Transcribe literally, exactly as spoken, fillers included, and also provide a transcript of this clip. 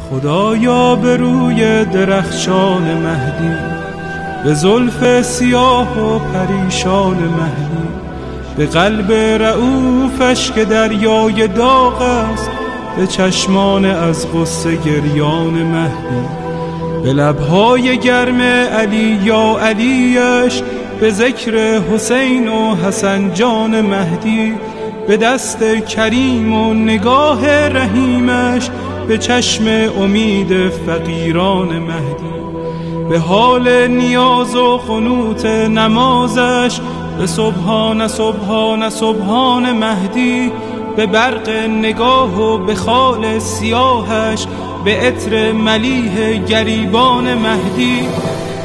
خدایا به روی درخشان مهدی، به زلف سیاه و پریشان مهدی، به قلب رعوفش که دریای داغ است، به چشمان از غصه گریان مهدی، به لبهای گرم علی یا علیش، به ذکر حسین و حسن جان مهدی، به دست کریم و نگاه رحیمش، به چشم امید فقیران مهدی، به حال نیاز و قنوت نمازش، به سبحان سبحان سبحان مهدی، به برق نگاه و به خال سیاهش، به عطر ملیح گریبان مهدی،